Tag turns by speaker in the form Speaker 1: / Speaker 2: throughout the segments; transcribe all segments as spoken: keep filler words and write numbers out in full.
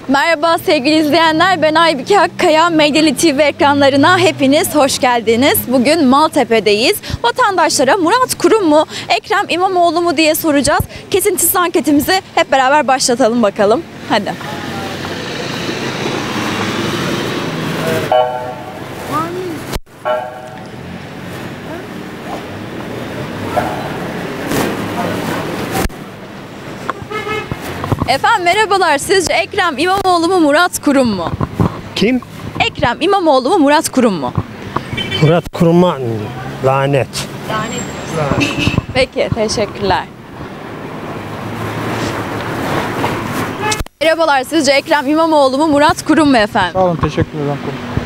Speaker 1: Merhaba sevgili izleyenler, ben Aybüke Akkaya. Medyali T V ekranlarına hepiniz hoş geldiniz. Bugün Maltepe'deyiz. Vatandaşlara Murat Kurum mu, Ekrem İmamoğlu mu diye soracağız. Kesintisiz anketimizi hep beraber başlatalım bakalım. Hadi. Efendim merhabalar. Sizce Ekrem İmamoğlu mu, Murat Kurum mu?
Speaker 2: Kim?
Speaker 1: Ekrem İmamoğlu mu, Murat Kurum mu?
Speaker 2: Murat Kurum'a lanet.
Speaker 1: Lanet. Peki, teşekkürler. Merhabalar. Sizce Ekrem İmamoğlu mu, Murat Kurum mu efendim?
Speaker 3: Sağ olun, teşekkür ederim.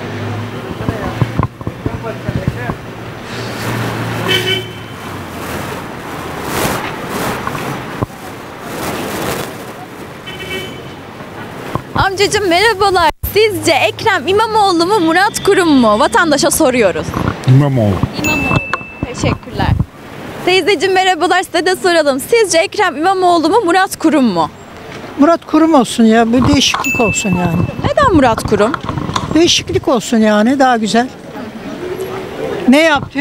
Speaker 1: Amcacığım merhabalar. Sizce Ekrem İmamoğlu mu, Murat Kurum mu? Vatandaşa soruyoruz.
Speaker 3: İmamoğlu.
Speaker 1: İmamoğlu. Teşekkürler. Teyzeciğim merhabalar, size de soralım. Sizce Ekrem İmamoğlu mu, Murat Kurum mu?
Speaker 4: Murat Kurum olsun ya. Bu değişiklik olsun yani.
Speaker 1: Neden Murat Kurum?
Speaker 4: Değişiklik olsun yani. Daha güzel. Ne yaptı?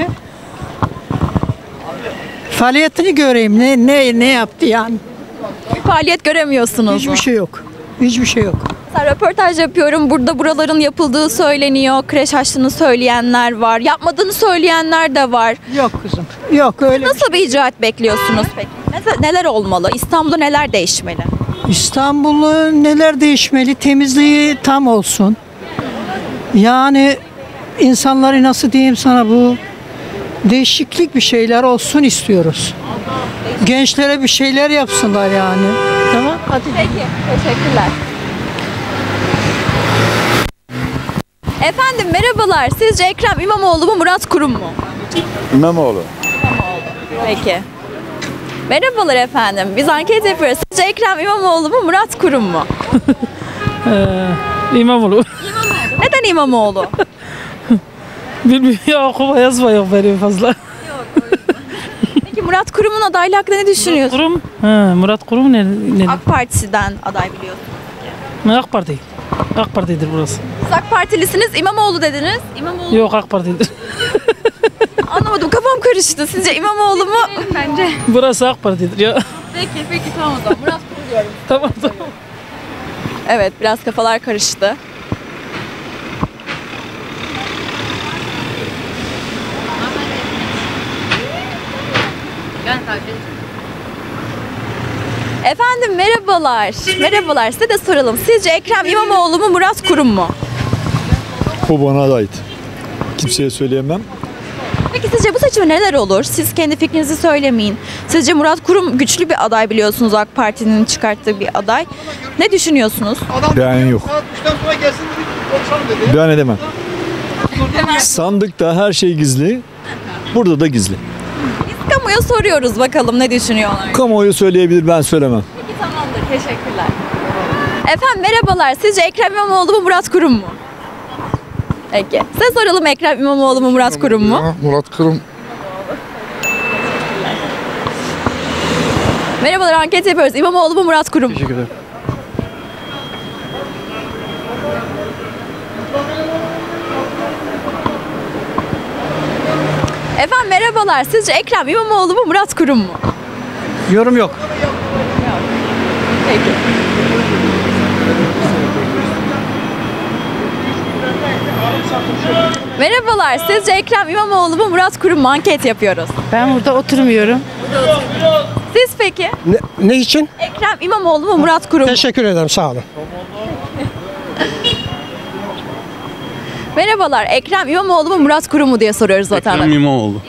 Speaker 4: Faaliyetini göreyim. Ne ne ne yaptı yani?
Speaker 1: Bir faaliyet göremiyorsunuz mu?
Speaker 4: Hiçbir şey yok. Hiçbir şey yok.
Speaker 1: Mesela röportaj yapıyorum. Burada buraların yapıldığı söyleniyor. Kreş açtığını söyleyenler var. Yapmadığını söyleyenler de var.
Speaker 4: Yok kızım. Yok öyle.
Speaker 1: Nasıl bir icraat bekliyorsunuz peki? Mesela neler olmalı? İstanbul'da neler değişmeli?
Speaker 4: İstanbul'u neler değişmeli? Temizliği tam olsun. Yani insanları nasıl diyeyim sana, bu değişiklik bir şeyler olsun istiyoruz. Gençlere bir şeyler yapsınlar yani. Tamam, hadi.
Speaker 1: Peki, teşekkürler. Efendim merhabalar. Sizce Ekrem İmamoğlu mu, Murat Kurum mu?
Speaker 3: İmamoğlu.
Speaker 1: Peki. Merhabalar efendim. Biz anket yapıyoruz. Sizce Ekrem İmamoğlu mu, Murat Kurum mu?
Speaker 5: Ee, İmamoğlu.
Speaker 1: Neden İmamoğlu?
Speaker 5: Bilmiyorum ya, okuma yazma yok benim fazla.
Speaker 1: Peki Murat Kurum'un adaylığı hakkında ne düşünüyorsun?
Speaker 5: Kurum. Ha, Murat Kurum ne? ne?
Speaker 1: AK Partisi'den aday biliyorsunuz.
Speaker 5: AK Parti. AK Parti'dir burası.
Speaker 1: Siz AK Partilisiniz, İmamoğlu dediniz. İmamoğlu.
Speaker 5: Yok, AK Parti'dir.
Speaker 1: Anlamadım, kafam karıştı. Sizce İmamoğlu mu? Bence.
Speaker 5: Burası AK Parti'dir ya.
Speaker 1: Peki, peki tamam o zaman. Murat Kurum diyorum.
Speaker 5: Tamam tamam.
Speaker 1: Evet, biraz kafalar karıştı. Efendim merhabalar. Merhabalar, size de soralım. Sizce Ekrem İmamoğlu mu, Murat Kurum mu?
Speaker 3: O bana ait. Kimseye söyleyemem.
Speaker 1: Peki sizce bu seçimde neler olur? Siz kendi fikrinizi söylemeyin. Sizce Murat Kurum güçlü bir aday biliyorsunuz, AK Parti'nin çıkarttığı bir aday. Ne düşünüyorsunuz?
Speaker 3: Ben yok. Ben edemem. Sandıkta her şey gizli. Burada da gizli.
Speaker 1: Biz kamuya soruyoruz bakalım ne düşünüyorlar.
Speaker 3: Kamuoyu söyleyebilir, ben söylemem.
Speaker 1: Peki tamamdır, teşekkürler. Efendim merhabalar. Sizce Ekrem İmamoğlu mu, Murat Kurum mu? Peki. Size soralım, Ekrem İmamoğlu mu, Murat Kurum mu?
Speaker 6: Murat Kurum.
Speaker 1: Merhabalar, anket yapıyoruz. İmamoğlu mu, Murat Kurum mu?
Speaker 6: Teşekkür ederim.
Speaker 1: Efendim merhabalar. Sizce Ekrem İmamoğlu mu, Murat Kurum mu?
Speaker 2: Yorum yok.
Speaker 1: Peki. Merhabalar. Sizce Ekrem İmamoğlu mu, Murat Kurum mu? Anket yapıyoruz.
Speaker 7: Ben burada oturmuyorum.
Speaker 1: Siz peki?
Speaker 2: Ne, ne için?
Speaker 1: Ekrem İmamoğlu mu, Murat Kurum mu?
Speaker 2: Teşekkür ederim, sağ olun.
Speaker 1: Merhabalar. Ekrem İmamoğlu mu, Murat Kurum mu diye soruyoruz vatandaşa.
Speaker 8: Ekrem İmamoğlu.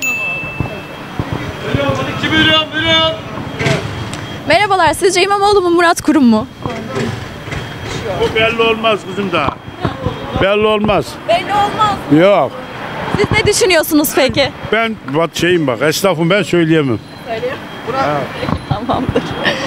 Speaker 1: Merhabalar. Sizce İmamoğlu mu, Murat Kurum mu?
Speaker 9: Bu belli olmaz kızım daha. Belli olmaz.
Speaker 1: Belli olmaz.
Speaker 9: Yok.
Speaker 1: Siz ne düşünüyorsunuz peki?
Speaker 9: Ben bak şeyim bak, esnafım, ben söyleyemem.
Speaker 1: Söyleyeyim. Tamamdır.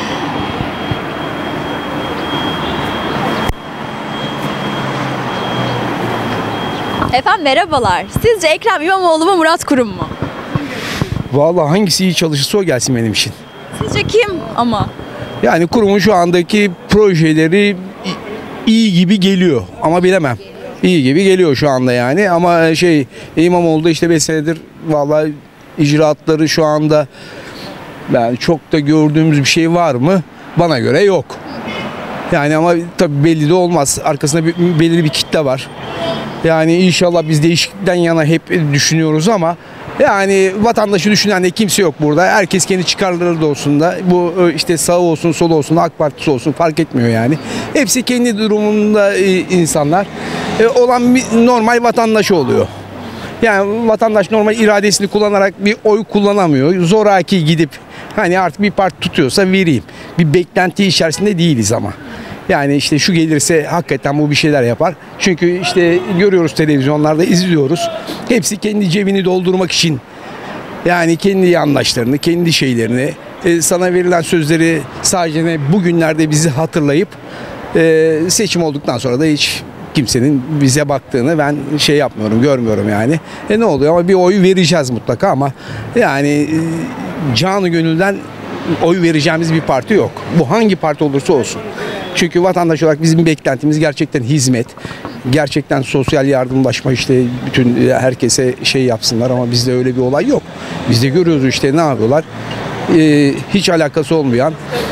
Speaker 1: Efendim merhabalar. Sizce Ekrem İmamoğlu mu, Murat Kurum mu?
Speaker 6: Vallahi hangisi iyi çalışırsa o gelsin benim için.
Speaker 1: Sizce kim ama?
Speaker 6: Yani kurumun şu andaki projeleri iyi gibi geliyor ama bilemem. İyi gibi geliyor şu anda yani ama şey İmamoğlu da işte beş senedir vallahi icraatları şu anda yani çok da gördüğümüz bir şey var mı? Bana göre yok. Yani ama tabii belli de olmaz. Arkasında bir, belirli bir kitle var. Yani inşallah biz değişiklikten yana hep düşünüyoruz ama yani vatandaşı düşünen de kimse yok burada. Herkes kendi çıkarları da olsun da bu işte sağ olsun sol olsun AK Partisi olsun fark etmiyor yani. Hepsi kendi durumunda insanlar. E, olan bir normal vatandaş oluyor. Yani vatandaş normal iradesini kullanarak bir oy kullanamıyor. Zoraki gidip hani artık bir parti tutuyorsa vereyim. Bir beklenti içerisinde değiliz ama. Yani işte şu gelirse hakikaten bu bir şeyler yapar. Çünkü işte görüyoruz televizyonlarda izliyoruz. Hepsi kendi cebini doldurmak için yani kendi yandaşlarını, kendi şeylerini e, sana verilen sözleri sadece ne bugünlerde bizi hatırlayıp e, seçim olduktan sonra da hiç kimsenin bize baktığını ben şey yapmıyorum, görmüyorum yani. E ne oluyor ama bir oy vereceğiz mutlaka ama yani e, canı gönülden oy vereceğimiz bir parti yok. Bu hangi parti olursa olsun. Çünkü vatandaş olarak bizim beklentimiz gerçekten hizmet. Gerçekten sosyal yardımlaşma işte bütün herkese şey yapsınlar ama bizde öyle bir olay yok. Biz de görüyoruz işte ne yapıyorlar. Ee, hiç alakası olmayan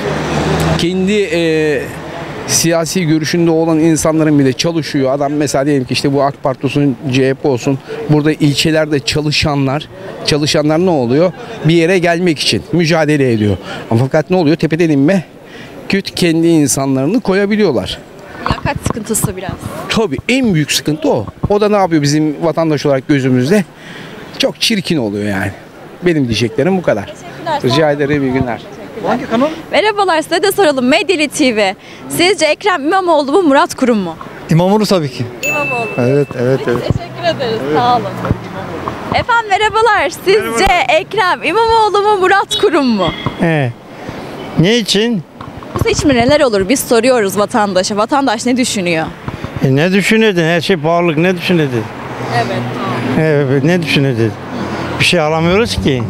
Speaker 6: kendi e, siyasi görüşünde olan insanların bile çalışıyor. Adam mesela diyelim ki işte bu AK Parti olsun, C H P olsun. Burada ilçelerde çalışanlar, çalışanlar ne oluyor? Bir yere gelmek için mücadele ediyor. Ama fakat ne oluyor? Tepeden inme kötü kendi insanlarını koyabiliyorlar.
Speaker 1: Liyakat sıkıntısı biraz.
Speaker 6: Tabii en büyük sıkıntı o. O da ne yapıyor bizim vatandaş olarak gözümüzde? Çok çirkin oluyor yani. Benim diyeceklerim bu kadar. Rica ederim, iyi günler.
Speaker 5: Hangi kanal?
Speaker 1: Merhabalar, size de soralım. Medyali T V. Sizce Ekrem İmamoğlu mu, Murat Kurum mu?
Speaker 5: İmamoğlu tabii ki.
Speaker 1: İmamoğlu.
Speaker 5: Evet, evet, evet.
Speaker 1: Teşekkür ederiz. Sağ olun. Efendim merhabalar. Sizce Ekrem İmamoğlu mu, Murat Kurum mu?
Speaker 2: He. Ne için?
Speaker 1: Bu seçimde neler olur? Biz soruyoruz vatandaşa. Vatandaş ne düşünüyor?
Speaker 2: E ne düşünedin? Her şey pahalılık. Ne düşünedin?
Speaker 1: Evet.
Speaker 2: Evet, ne düşünedin? Bir şey alamıyoruz ki.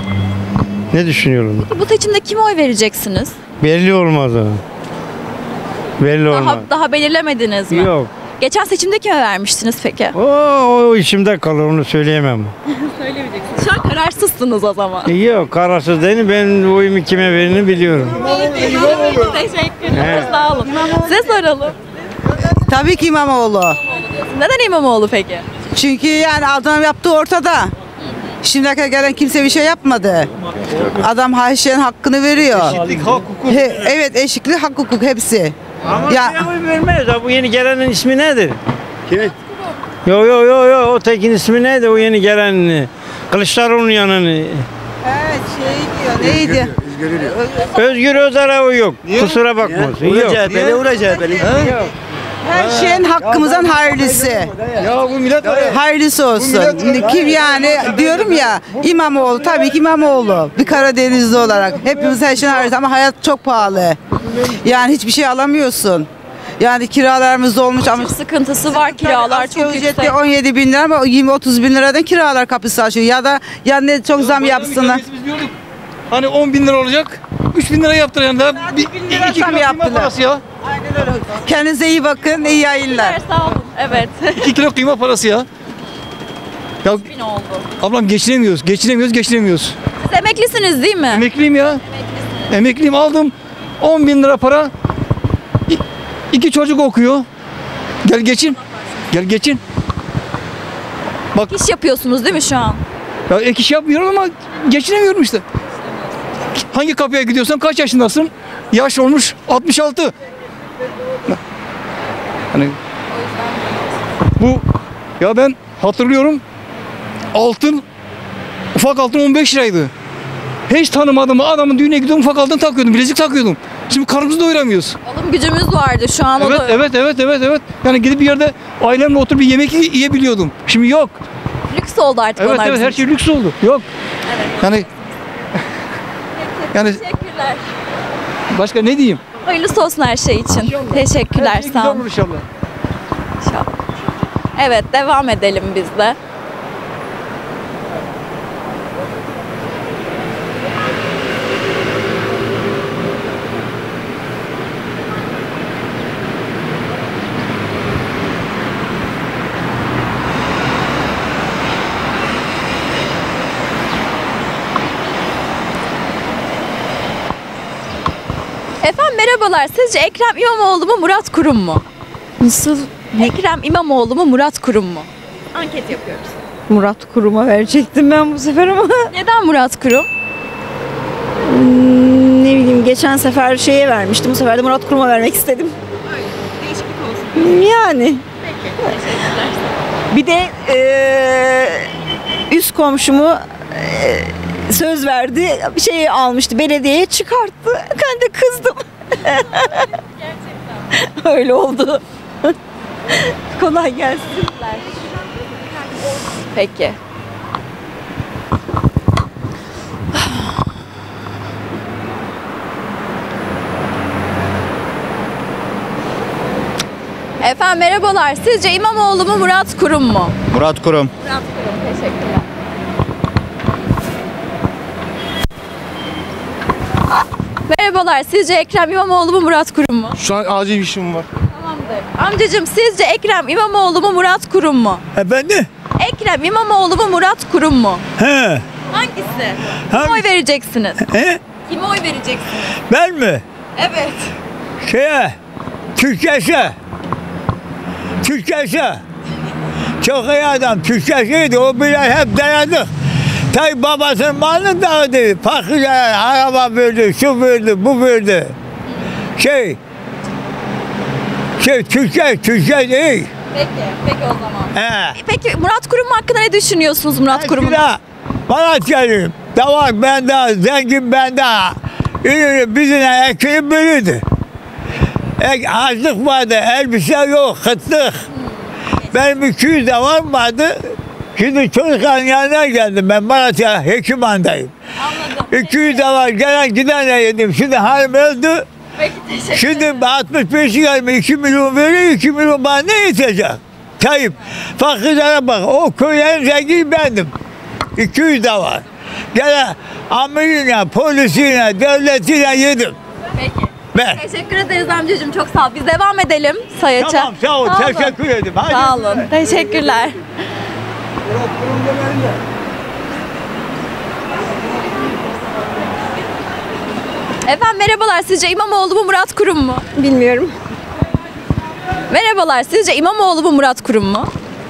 Speaker 2: Ne düşünüyorum?
Speaker 1: Bu seçimde kime oy vereceksiniz?
Speaker 2: Belli olmaz o. Belli olmaz.
Speaker 1: Daha, daha belirlemediniz mi?
Speaker 2: Yok.
Speaker 1: Geçen seçimde kime vermiştiniz peki?
Speaker 2: O, o içimde kalır, onu söyleyemem.
Speaker 1: Şu an kararsızsınız o zaman.
Speaker 2: E, Yok, kararsız değilim. Ben oyumu kime verdiğini biliyorum.
Speaker 1: Teşekkür ederim. Sağ olun. Size soralım.
Speaker 7: Tabii ki İmamoğlu.
Speaker 1: Neden İmamoğlu peki?
Speaker 7: Çünkü yani adam yaptığı ortada. Şimdiye kadar gelen kimse bir şey yapmadı. Adam her şeyin hakkını veriyor.
Speaker 2: Eşitlik, hak, hukuk.
Speaker 7: He- evet eşitlik, hak, hukuk hepsi.
Speaker 2: Ama
Speaker 7: Ya-
Speaker 2: ya, oy vermez. Ha, bu yeni gelenin ismi nedir? Kimin? Yo yo yo yo o tekin ismi neydi o yeni gelenin? Kılıçdaroğlu'nun yanını.
Speaker 7: Evet şey diyor neydi?
Speaker 2: Özgür Özel'e o yok. Kusura bakmasın. Yok.
Speaker 7: Her şeyin hakkımızdan hayırlısı.
Speaker 5: Ya bu millet
Speaker 7: Hayırlısı olsun. Kim yani diyorum ya İmamoğlu tabii ki İmamoğlu. Bir Karadenizli olarak hepimiz her şeyin hayırlısı ama hayat çok pahalı. Yani hiçbir şey alamıyorsun. Yani kiralarımız olmuş ama
Speaker 1: Sıkıntısı var, kiralar çok
Speaker 7: Asgari
Speaker 1: yüksek.
Speaker 7: ücretli on yedi bin lira ama yirmi otuz bin liradan kiralar kapısı açıyor. Ya da ya ne çok zam yapsınlar.
Speaker 5: Biz diyorduk. Hani on bin lira olacak. üç bin lira yaptılar yani. Daha bir,
Speaker 7: bin lira
Speaker 5: iki
Speaker 7: zam
Speaker 5: kilo kıyma
Speaker 7: yaptılar.
Speaker 5: parası ya.
Speaker 7: Kendinize iyi bakın, iyi yayınlar.
Speaker 1: Sağ olun. Evet.
Speaker 5: iki kilo kıyma parası ya. Ya
Speaker 1: Bin oldu.
Speaker 5: ablam geçinemiyoruz. Geçinemiyoruz, geçinemiyoruz.
Speaker 1: Siz emeklisiniz değil mi?
Speaker 5: Emekliyim ya. Emekliyim aldım. on bin lira para. İ- İki çocuk okuyor. Gel geçin. Gel geçin.
Speaker 1: İş yapıyorsunuz değil mi şu an?
Speaker 5: Ya ek iş yapmıyorum ama geçinemiyorum işte. Hangi kapıya gidiyorsan kaç yaşındasın? Yaş olmuş altmış altı. Hani bu ya ben hatırlıyorum altın ufak altın on beş liraydı. Hiç tanımadığım adamın düğüne gidiyordum ufak altın takıyordum, bilezik takıyordum. Şimdi karnımızı doyuramıyoruz.
Speaker 1: Alım gücümüz vardı şu an o
Speaker 5: Evet,
Speaker 1: da.
Speaker 5: evet, evet, evet, evet. Yani gidip bir yerde ailemle oturup bir yemek y- yiyebiliyordum. Şimdi yok.
Speaker 1: Lüks oldu artık
Speaker 5: Evet,
Speaker 1: onlar
Speaker 5: evet,
Speaker 1: bizim
Speaker 5: her şey lüks oldu. Yok. Yani yani
Speaker 1: için. Teşekkürler.
Speaker 5: başka ne diyeyim?
Speaker 1: Hayırlısı olsun her şey için. Teşekkürler.
Speaker 5: Her şey güzel
Speaker 1: Sağ olun.
Speaker 5: olur inşallah.
Speaker 1: İnşallah. Evet, devam edelim biz de. Efendim merhabalar. Sizce Ekrem İmamoğlu mu Murat Kurum mu?
Speaker 8: Nasıl?
Speaker 1: Ekrem İmamoğlu mu Murat Kurum mu? Anket yapıyoruz.
Speaker 8: Murat Kurum'a verecektim ben bu sefer ama
Speaker 1: Neden Murat Kurum?
Speaker 8: Hmm, ne bileyim geçen sefer şeye vermiştim. Bu sefer de Murat Kurum'a vermek istedim.
Speaker 1: Değişiklik olsun.
Speaker 8: Yani. Bir de eee, üst komşumu eee, söz verdi. Bir şey almıştı. Belediyeye çıkarttı. Ben de kızdım. Öyle oldu. Kolay gelsin.
Speaker 1: Peki. Efendim merhabalar. Sizce İmamoğlu mu Murat Kurum mu?
Speaker 10: Murat Kurum.
Speaker 1: Murat Kurum. Teşekkürler. Merhabalar. Sizce Ekrem İmamoğlu mu Murat Kurum mu?
Speaker 10: Şu an acil bir işim var.
Speaker 1: Tamamdır. Amcacığım sizce Ekrem İmamoğlu mu Murat Kurum mu?
Speaker 3: Efendim?
Speaker 1: Ekrem İmamoğlu mu Murat Kurum mu?
Speaker 3: He.
Speaker 1: Hangisi?
Speaker 3: Hangi-
Speaker 1: Kime oy vereceksiniz?
Speaker 3: He?
Speaker 1: Kime oy vereceksiniz?
Speaker 3: Ben mi?
Speaker 1: Evet.
Speaker 3: Şeye. Türkçesi. Türkçesi. Çok iyi adam. Türkçesiydi. O bile hep dayandık. Tayyip babasının malını dağıdı. Fakirler araba verdi, şu verdi, bu verdi. Şey. Şey Türkçe, Türkçe değil.
Speaker 1: Peki. Peki o zaman.
Speaker 3: He.
Speaker 1: Peki Murat Kurum hakkında ne düşünüyorsunuz Murat Kurum'un?
Speaker 3: Eskiden Malatyalıyım. Davak bende, zengin bende. Ürünü bizine ekmeği bölürdü. Ek, açlık vardı, elbise yok, kıtlık. Benim iki yüz de var vardı. Şimdi çocukların yanına geldim. Ben Malatya Hekimhan'dayım.
Speaker 1: Anladım.
Speaker 3: iki yüz de var, gelen giden de yedim. Şimdi halim öldü.
Speaker 1: Peki teşekkür
Speaker 3: Şimdi altmış beş gelme iki milyon veriyor, iki milyon bana ne yetecek? Tayyip, fakirlere bak, o köylerin zengini bendim. iki yüz de var. Gene amirine, polisine, devletine yedim.
Speaker 1: Peki.
Speaker 3: Ben.
Speaker 1: Teşekkür ederiz amcacığım. Çok sağ ol. Biz devam edelim sayaça.
Speaker 3: Tamam, sağ ol,
Speaker 1: olun.
Speaker 3: teşekkür ederim. Hadi.
Speaker 1: Sağ olun. Teşekkürler. Efendim merhabalar. Sizce İmamoğlu mu Murat Kurum mu?
Speaker 8: Bilmiyorum.
Speaker 1: Merhabalar. Sizce İmamoğlu mu Murat Kurum mu?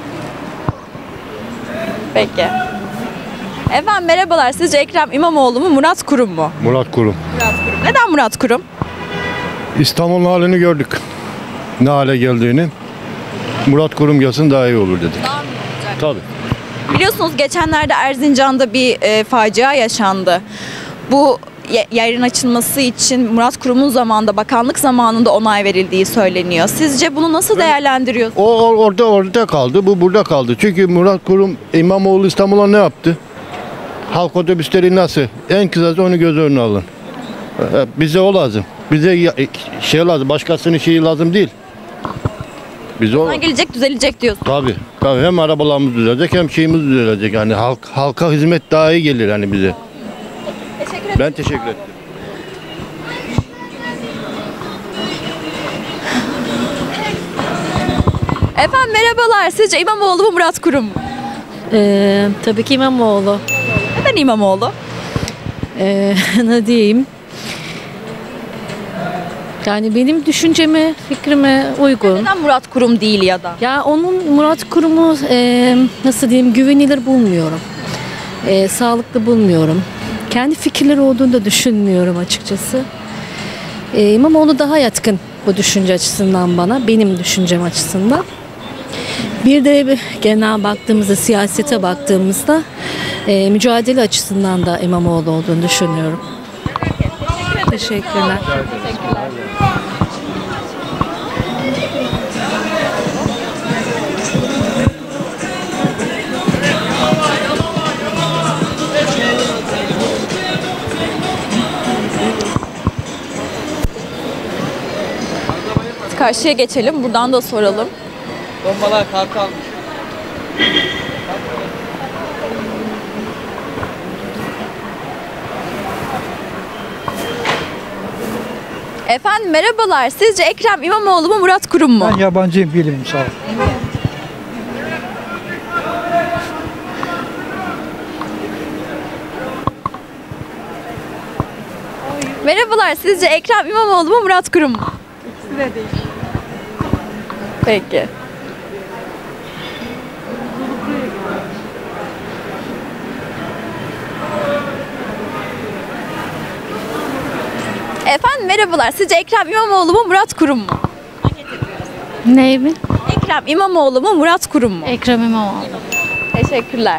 Speaker 1: Peki. Efendim merhabalar. Sizce Ekrem İmamoğlu mu Murat Kurum mu?
Speaker 10: Murat Kurum.
Speaker 1: Murat Kurum. Neden Murat Kurum?
Speaker 10: İstanbul'un halini gördük. Ne hale geldiğini. Murat Kurum gelsin daha iyi olur dedik.
Speaker 1: Daha mı olacak?
Speaker 10: Tabii.
Speaker 1: Biliyorsunuz geçenlerde Erzincan'da bir e, facia yaşandı. Bu ye- yerin açılması için Murat Kurum'un zamanında, bakanlık zamanında onay verildiği söyleniyor. Sizce bunu nasıl değerlendiriyorsunuz?
Speaker 10: O o- orada orada kaldı, bu burada kaldı. Çünkü Murat Kurum İmamoğlu İstanbul'a ne yaptı? Halk otobüsleri nasıl? En kısası onu göz önüne alın. Ee, Bize o lazım. Bize ya- şey lazım, başkasının şeyi lazım değil. Bize o
Speaker 1: Ondan gelecek, düzelecek diyorsun.
Speaker 10: tabii. Tabii hem arabalarımız düzelecek hem şeyimiz düzelecek. Yani halk halka hizmet daha iyi gelir hani bize.
Speaker 1: Teşekkür ederim.
Speaker 10: Ben teşekkür ederim.
Speaker 1: Efendim merhabalar. Sizce İmamoğlu mu Murat Kurum mu?
Speaker 11: Ee, tabii ki İmamoğlu.
Speaker 1: Neden İmamoğlu?
Speaker 11: Ee, ne diyeyim? Yani benim düşünceme, fikrime uygun.
Speaker 1: Neden Murat Kurum değil ya da?
Speaker 11: Ya onun Murat Kurum'u e, nasıl diyeyim güvenilir bulmuyorum. E, sağlıklı bulmuyorum. Kendi fikirleri olduğunu da düşünmüyorum açıkçası. E, İmamoğlu daha yatkın bu düşünce açısından bana, benim düşüncem açısından. Bir de genel baktığımızda, siyasete baktığımızda e, mücadele açısından da İmamoğlu olduğunu düşünüyorum. Teşekkürler.
Speaker 1: Karşıya geçelim. Buradan da soralım.
Speaker 12: Bombalar kartal.
Speaker 1: Efendim merhabalar. Sizce Ekrem İmamoğlu mu Murat Kurum mu?
Speaker 13: Ben yabancıyım, bilmiyorum, sağ ol.
Speaker 1: Merhabalar. Sizce Ekrem İmamoğlu mu Murat Kurum mu? İkisi de değil. Peki. Efendim merhabalar. Sizce Ekrem İmamoğlu mu Murat Kurum mu?
Speaker 11: Ney mi?
Speaker 1: Ekrem İmamoğlu mu Murat Kurum mu?
Speaker 11: Ekrem İmamoğlu.
Speaker 1: Teşekkürler.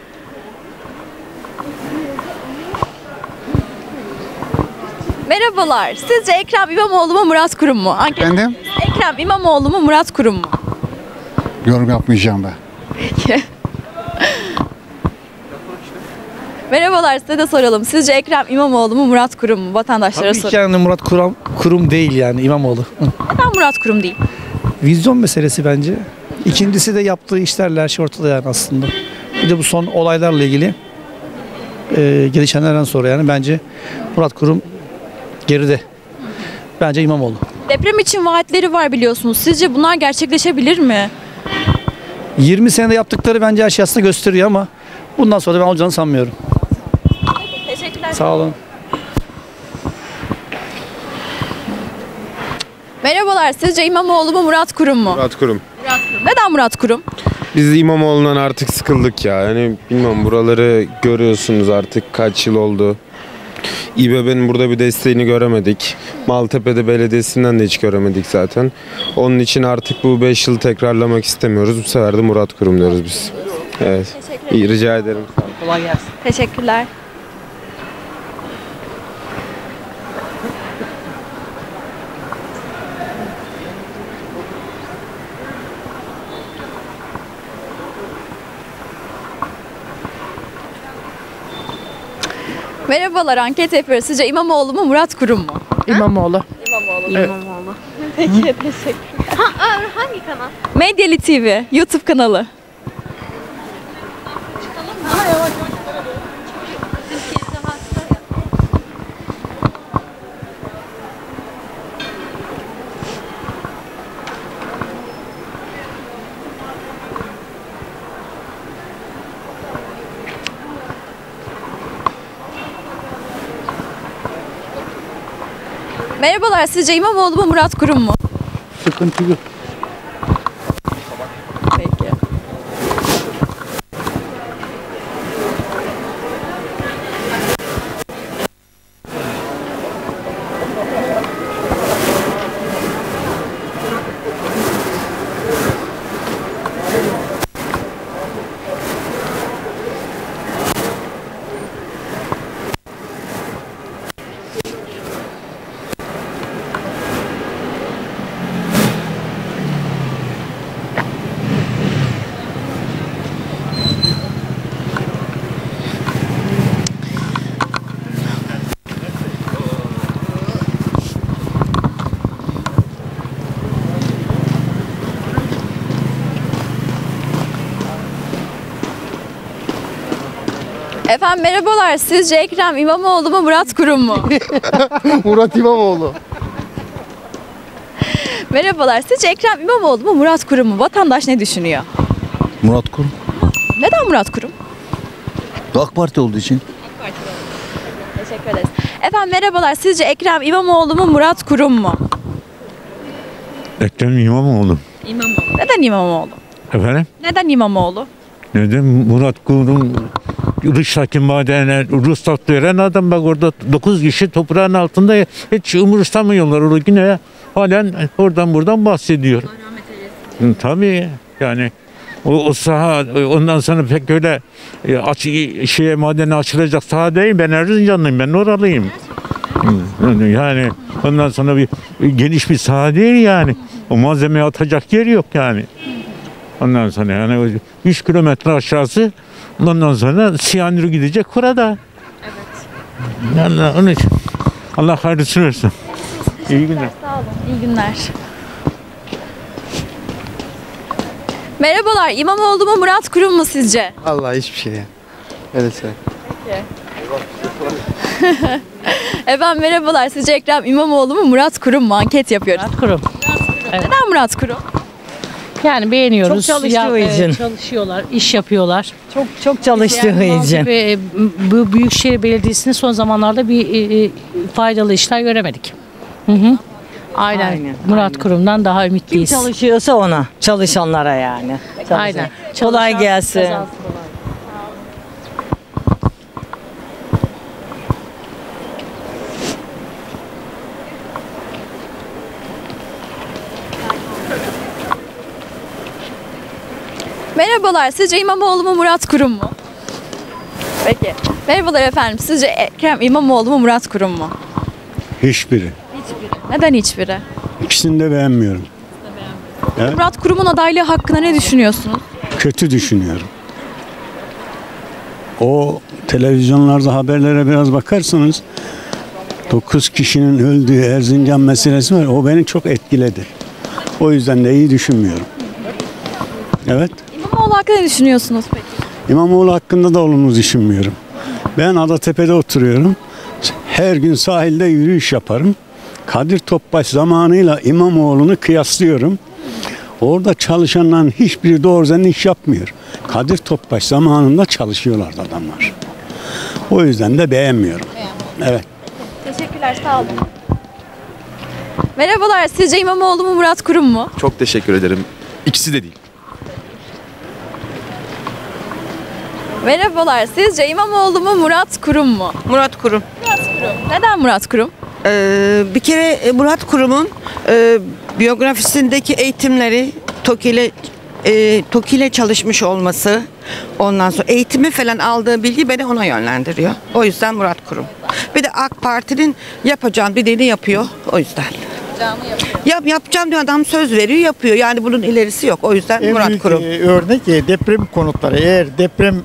Speaker 1: Merhabalar. Sizce Ekrem İmamoğlu mu Murat Kurum mu? Anket.
Speaker 13: Efendim?
Speaker 1: Ekrem İmamoğlu mu Murat Kurum mu?
Speaker 13: Yorum yapmayacağım ben.
Speaker 1: Peki. Merhabalar, size de soralım. Sizce Ekrem İmamoğlu mu Murat Kurum mu? Vatandaşlara
Speaker 14: Tabii ki
Speaker 1: soralım.
Speaker 14: yani Murat Kurum, Kurum değil yani İmamoğlu. Hı.
Speaker 1: Neden Murat Kurum değil?
Speaker 14: Vizyon meselesi bence. İkincisi de yaptığı işlerle her şey ortada yani aslında. Bir de bu son olaylarla ilgili e, gelişenlerden sonra yani bence Murat Kurum geride. Bence İmamoğlu.
Speaker 1: Deprem için vaatleri var biliyorsunuz. Sizce bunlar gerçekleşebilir mi?
Speaker 14: yirmi senede yaptıkları bence her şey aslında gösteriyor ama bundan sonra da ben olacağını sanmıyorum.
Speaker 1: Teşekkürler.
Speaker 14: Sağ olun.
Speaker 1: Merhabalar, sizce İmamoğlu mu Murat Kurum mu?
Speaker 15: Murat Kurum.
Speaker 1: Murat Kurum. Neden Murat Kurum?
Speaker 15: Biz İmamoğlu'ndan artık sıkıldık ya. Yani bilmiyorum, buraları görüyorsunuz artık kaç yıl oldu. İBB'nin burada bir desteğini göremedik. Maltepe'de belediyesinden de hiç göremedik zaten. Onun için artık bu beş yıl tekrarlamak istemiyoruz. Bu sefer de Murat Kurum diyoruz biz. Evet.
Speaker 1: Teşekkür
Speaker 15: İyi,
Speaker 1: ederim.
Speaker 15: rica ederim.
Speaker 14: Kolay gelsin.
Speaker 1: Teşekkürler. Merhabalar, anket yapıyoruz. Sizce İmamoğlu mu Murat Kurum mu?
Speaker 16: İmamoğlu.
Speaker 1: İmamoğlu.
Speaker 16: İmamoğlu.
Speaker 1: Peki, teşekkür. Ha, hangi kanal? Medyali T V, YouTube kanalı. Merhabalar, sizce İmamoğlu mu Murat Kurum mu?
Speaker 13: Sıkıntı yok.
Speaker 1: Peki. Efendim merhabalar. Sizce Ekrem İmamoğlu mu Murat Kurum mu?
Speaker 13: Murat İmamoğlu.
Speaker 1: Merhabalar. Sizce Ekrem İmamoğlu mu Murat Kurum mu? Vatandaş ne düşünüyor?
Speaker 17: Murat Kurum.
Speaker 1: Neden Murat Kurum?
Speaker 17: AK Parti olduğu için.
Speaker 1: Teşekkür ederiz. Efendim merhabalar. Sizce Ekrem İmamoğlu mu Murat Kurum mu?
Speaker 18: Ekrem İmamoğlu.
Speaker 1: İmamoğlu. Neden İmamoğlu?
Speaker 18: Efendim?
Speaker 1: Neden İmamoğlu?
Speaker 18: Neden Murat Kurum Rus'taki madene ruhsat veren adam, bak orada dokuz kişi toprağın altında hiç umursamıyorlar. Orada yine halen oradan buradan bahsediyor. Hı, tabii yani o, o saha ondan sonra pek öyle e, aç, şeye madene açılacak saha değil. Ben Erzincanlıyım, ben oralıyım. Hı, yani ondan sonra bir geniş bir saha değil yani. O malzemeyi atacak yer yok yani. Ondan sonra yani üç kilometre aşağısı, ondan sonra siyanür gidecek kurada. Evet. Allah, onun için Allah hayırlısını versin. İyi günler.
Speaker 1: Sağ olun. İyi günler. Merhabalar. İmamoğlu mu Murat Kurum mu sizce?
Speaker 19: Vallahi hiçbir şey ya. Öyle söyle.
Speaker 1: Peki. Efendim merhabalar. Sizce Ekrem İmamoğlu mu Murat Kurum mu? Anket yapıyoruz.
Speaker 16: Murat Kurum.
Speaker 1: Evet. Neden Murat Kurum?
Speaker 16: Yani beğeniyoruz.
Speaker 20: Çok çalıştığı
Speaker 16: Ya- e,
Speaker 20: için.
Speaker 16: Çalışıyorlar, iş yapıyorlar.
Speaker 20: Çok çok çalıştığı
Speaker 16: Yani
Speaker 20: için.
Speaker 16: Maltepe, e, bu Büyükşehir Belediyesi'nin son zamanlarda bir e, e, faydalı işler göremedik. Hı hı. Aynen.
Speaker 20: Aynen,
Speaker 16: Murat
Speaker 20: aynen.
Speaker 16: Kurum'dan daha
Speaker 20: Kim
Speaker 16: ümitliyiz.
Speaker 20: çalışıyorsa ona, çalışanlara yani. Çalışan.
Speaker 16: Aynen.
Speaker 20: Kolay
Speaker 16: Çalışan
Speaker 20: gelsin.
Speaker 16: kazansın.
Speaker 1: Merhabalar. Sizce İmamoğlu mu Murat Kurum mu? Peki. Merhabalar efendim. Sizce Ekrem İmamoğlu mu Murat Kurum mu?
Speaker 21: Hiçbiri.
Speaker 1: Neden hiçbiri?
Speaker 21: İkisini de beğenmiyorum. Evet,
Speaker 1: Murat Kurum'un adaylığı hakkında ne düşünüyorsunuz?
Speaker 21: kötü düşünüyorum. O televizyonlarda haberlere biraz bakarsanız dokuz kişinin öldüğü Erzincan meselesi var. O beni çok etkiledi. O yüzden de iyi düşünmüyorum. Evet.
Speaker 1: İmamoğlu hakkında ne düşünüyorsunuz peki?
Speaker 21: İmamoğlu hakkında da olumlu düşünmüyorum. Ben Adatepe'de oturuyorum. Her gün sahilde yürüyüş yaparım. Kadir Topbaş zamanıyla İmamoğlu'nu kıyaslıyorum. Orada çalışanların hiçbiri doğru düzgün iş yapmıyor. Kadir Topbaş zamanında çalışıyorlardı adamlar. O yüzden de beğenmiyorum. Evet.
Speaker 1: Teşekkürler. Sağ olun. Merhabalar. Sizce İmamoğlu mu Murat Kurum mu?
Speaker 22: Çok teşekkür ederim. İkisi de değil.
Speaker 1: Merhabalar. Sizce İmamoğlu mu Murat Kurum mu?
Speaker 23: Murat Kurum.
Speaker 1: Murat Kurum. Neden Murat Kurum?
Speaker 23: Ee, bir kere e, Murat Kurum'un e, biyografisindeki eğitimleri TOKİ ile e, TOKİ ile çalışmış olması, ondan sonra eğitimi falan aldığı bilgi beni ona yönlendiriyor. O yüzden Murat Kurum. Bir de AK Parti'nin yapacağım dediğini yapıyor. O yüzden. Yap, yapacağım diyor adam, söz veriyor, yapıyor. Yani bunun ilerisi yok. O yüzden
Speaker 24: En
Speaker 23: Murat
Speaker 24: büyük
Speaker 23: Kurum.
Speaker 24: e, örnek e, deprem konutları. Eğer deprem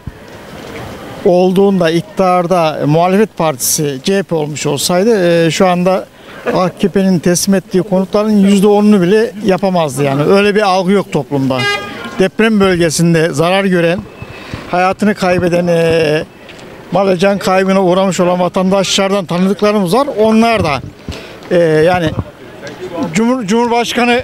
Speaker 24: olduğunda iktidarda e, muhalefet partisi C H P olmuş olsaydı e, şu anda A K P'nin teslim ettiği konutların yüzde onunu bile yapamazdı yani. Öyle bir algı yok toplumda. Deprem bölgesinde zarar gören, hayatını kaybeden, e, mal ve can kaybına uğramış olan vatandaşlardan tanıdıklarımız var. Onlar da e, yani Cumhur, Cumhurbaşkanı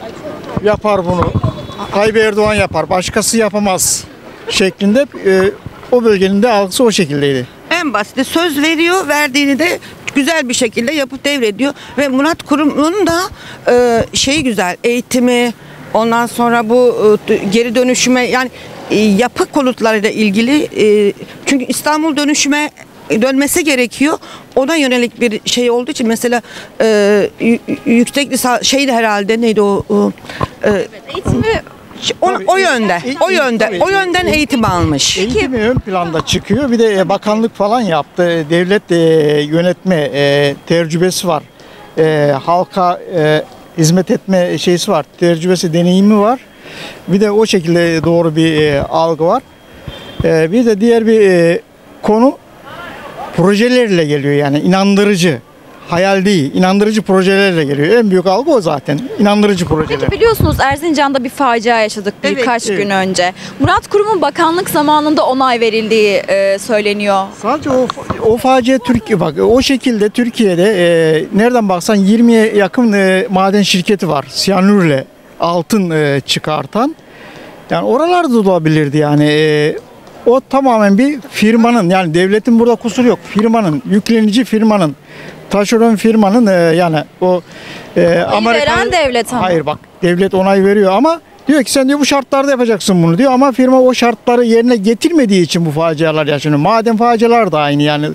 Speaker 24: yapar bunu, Tayyip Erdoğan yapar, başkası yapamaz şeklinde e, o bölgenin de algısı o şekildeydi.
Speaker 23: En basiti söz veriyor, verdiğini de güzel bir şekilde yapıp devrediyor. Ve Murat Kurum'un da e, şeyi güzel, eğitimi, ondan sonra bu e, geri dönüşüme, yani e, yapı konutlarıyla ilgili, e, çünkü İstanbul dönüşüme dönmesi gerekiyor. Ona yönelik bir şey olduğu için mesela e, y- yüksek lisans şeydi herhalde, neydi o? o e,
Speaker 1: Eğitimi
Speaker 23: o, o yönde, o yönde, o yönden eğitim almış.
Speaker 24: Eğitimi ön planda çıkıyor. Bir de e, bakanlık falan yaptı. Devlet e, yönetme e, tecrübesi var. E, halka e, hizmet etme şeysi var. Tecrübesi, deneyimi var. Bir de o şekilde doğru bir e, algı var. E, bir de diğer bir e, konu projelerle geliyor, yani inandırıcı. Hayal değil, inandırıcı projelerle geliyor. En büyük algı o zaten. İnandırıcı projeler.
Speaker 1: Peki biliyorsunuz Erzincan'da bir facia yaşadık birkaç
Speaker 24: evet.
Speaker 1: gün önce. Murat Kurum'un bakanlık zamanında onay verildiği e, söyleniyor.
Speaker 24: Sadece o, o facia Türkiye, bak o şekilde Türkiye'de e, nereden baksan yirmiye yakın e, maden şirketi var. Siyanürle altın e, çıkartan. Yani oralarda da olabilirdi yani. E, o tamamen bir firmanın, yani devletin burada kusuru yok. Firmanın, yüklenici firmanın, taşeron firmanın e, yani o e, Amerika
Speaker 1: veren devlet ama.
Speaker 24: Hayır bak, devlet onay veriyor ama diyor ki sen diyor bu şartlarda yapacaksın bunu diyor, ama firma o şartları yerine getirmediği için bu facialar yaşanıyor. Maden facialar da aynı yani.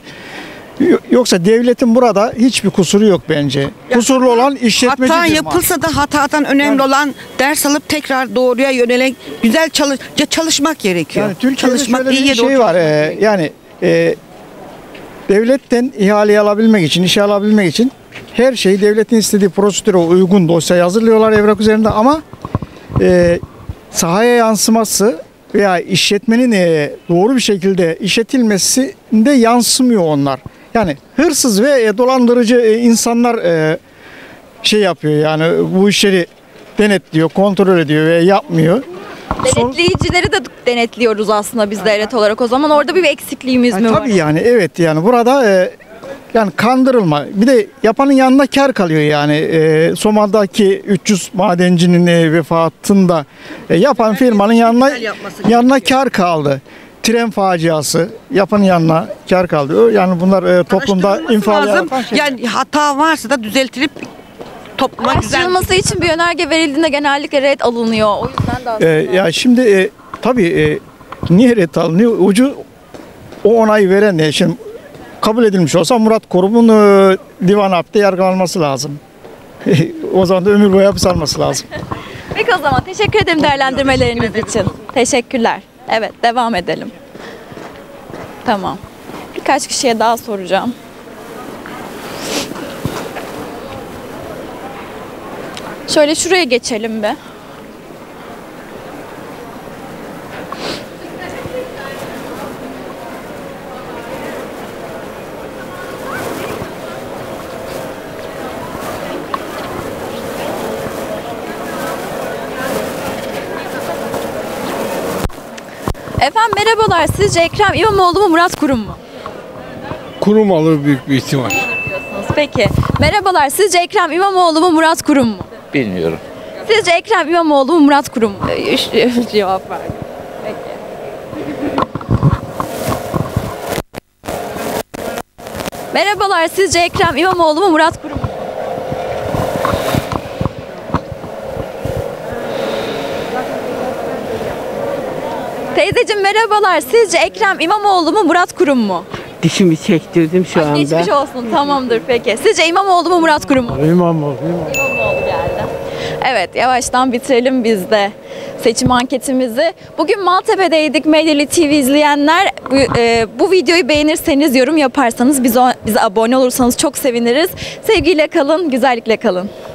Speaker 24: Yoksa devletin burada hiçbir kusuru yok bence. Kusurlu olan işletmecidir.
Speaker 23: Hata yapılsa da hatadan önemli olan ders alıp tekrar doğruya yönelik güzel çalış çalışmak gerekiyor.
Speaker 24: Yani Türkiye'de
Speaker 23: çalışmak
Speaker 24: şöyle bir
Speaker 23: iyiye
Speaker 24: şey
Speaker 23: doğru
Speaker 24: var. e, yani e, devletten ihaleyi alabilmek için, işe alabilmek için her şeyi devletin istediği prosedüre uygun dosya hazırlıyorlar evrak üzerinde, ama e, sahaya yansıması veya işletmenin e, doğru bir şekilde işletilmesinde yansımıyor onlar. Yani hırsız ve e, dolandırıcı e, insanlar e, şey yapıyor, yani bu işleri denetliyor, kontrol ediyor ve yapmıyor.
Speaker 1: Denetleyicileri de denetliyoruz aslında biz devlet olarak. O zaman orada bir eksikliğimiz mi var?
Speaker 24: Tabii yani evet, yani burada e, Yani kandırılma. Bir de yapanın yanında kar kalıyor yani. E, Soma'daki üç yüz madencinin e, vefatında e, yapan firmanın yanına yanına kar kaldı. Tren faciası yapanın yanına kar kaldı. Yani bunlar e, toplumda infial
Speaker 23: lazım.
Speaker 24: yaratan şeyler.
Speaker 23: Yani hata varsa da düzeltilip topluma güzel.
Speaker 1: Araştırılması için bir önerge verildiğinde genellikle red alınıyor. O yüzden de aslında.
Speaker 24: E, ya şimdi e, tabii e, niye red alınıyor? Ucu o onayı veren ne? Şimdi kabul edilmiş olsa Murat Kurum'un e, divan hapte yargılanması lazım. O zaman da ömür boyu hapis alması lazım.
Speaker 1: Peki o zaman teşekkür ederim değerlendirmeleriniz için. Teşekkürler. Evet, devam edelim. Tamam. Birkaç kişiye daha soracağım. Şöyle şuraya geçelim bir. Efendim merhabalar. Sizce Ekrem İmamoğlu mu Murat Kurum mu?
Speaker 5: Kurum alır büyük bir ihtimal.
Speaker 1: Peki. Merhabalar. Sizce Ekrem İmamoğlu mu Murat Kurum mu?
Speaker 2: Bilmiyorum.
Speaker 1: Sizce Ekrem İmamoğlu mu Murat Kurum mu? Üç cevap var. Peki. Merhabalar. Sizce Ekrem İmamoğlu mu Murat Kurum mu? Teyzeciğim merhabalar. Sizce Ekrem İmamoğlu mu Murat Kurum mu?
Speaker 4: Dişimi çektirdim şu anda.
Speaker 1: Geçmiş olsun. Tamamdır peki. Sizce İmamoğlu mu Murat Kurum mu?
Speaker 4: İmamoğlu.
Speaker 1: İmamoğlu geldi. Evet yavaştan bitirelim biz de seçim anketimizi. Bugün Maltepe'deydik. Medyali T V izleyenler bu, e, bu videoyu beğenirseniz, yorum yaparsanız, bize, bize abone olursanız çok seviniriz. Sevgiyle kalın, güzellikle kalın.